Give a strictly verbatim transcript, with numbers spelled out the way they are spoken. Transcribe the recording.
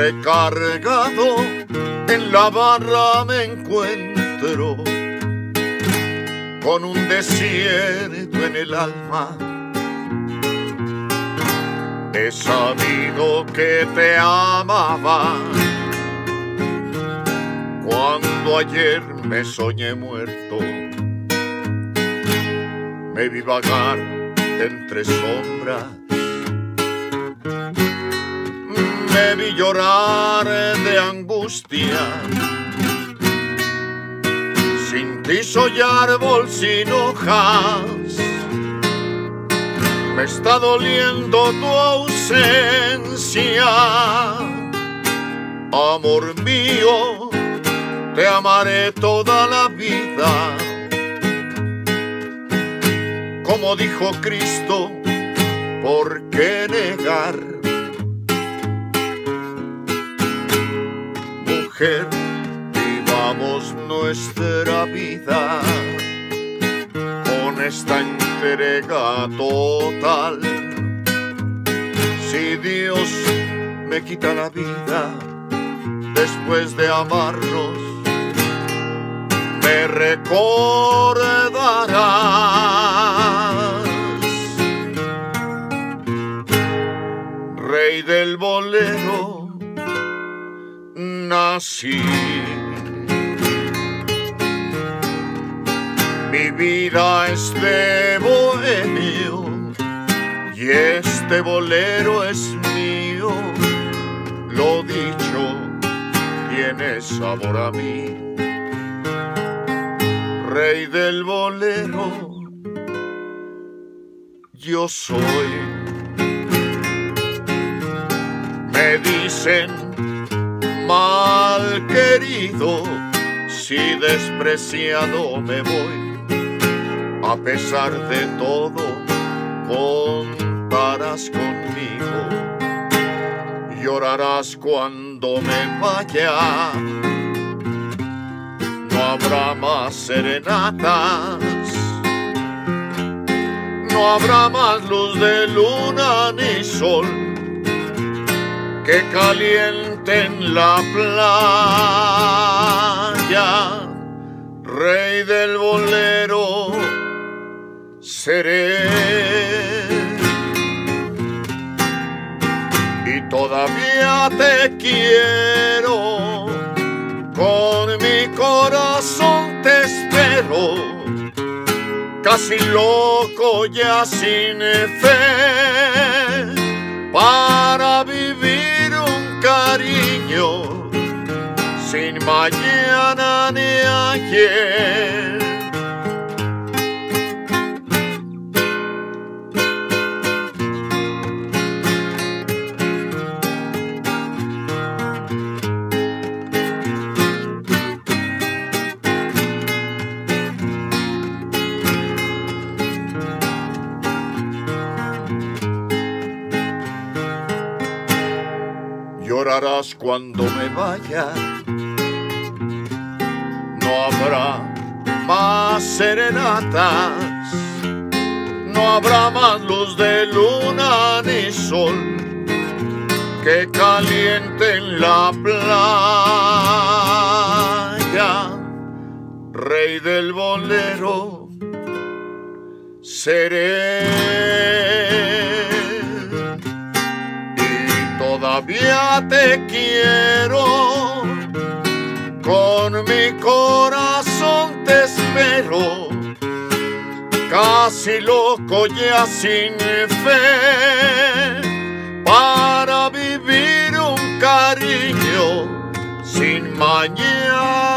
recargado en la barra me encuentro con un desierto en el alma. He sabido que te amaba cuando ayer me soñé muerto. Me vi vagar entre sombras, me vi llorar de angustia. Sin ti soy árbol sin hojas, me está doliendo tu ausencia. Amor mío, te amaré toda la vida. Como dijo Cristo, ¿por qué negar? Mujer, vivamos nuestra vida con esta entrega total. Si Dios me quita la vida después de amarnos, me recordarás. Rey del bolero nací, mi vida es de bohemio y este bolero es mío. Lo dicho tiene sabor a mí. Rey del bolero yo soy. Me dicen mal querido si despreciado me voy. A pesar de todo, contarás conmigo. Llorarás cuando me vaya. No habrá más serenatas. No habrá más luz de luna ni sol que calienten la playa. Rey del bolero seré y todavía te quiero, con mi corazón te espero, casi loco ya sin fe, para vivir un cariño sin mañana ni ayer. Llorarás cuando me vaya. No habrá más serenatas. No habrá más luz de luna ni sol que calienten la playa. Rey del bolero seré. Todavía te quiero, con mi corazón te espero, casi loco ya sin fe, para vivir un cariño sin mañana.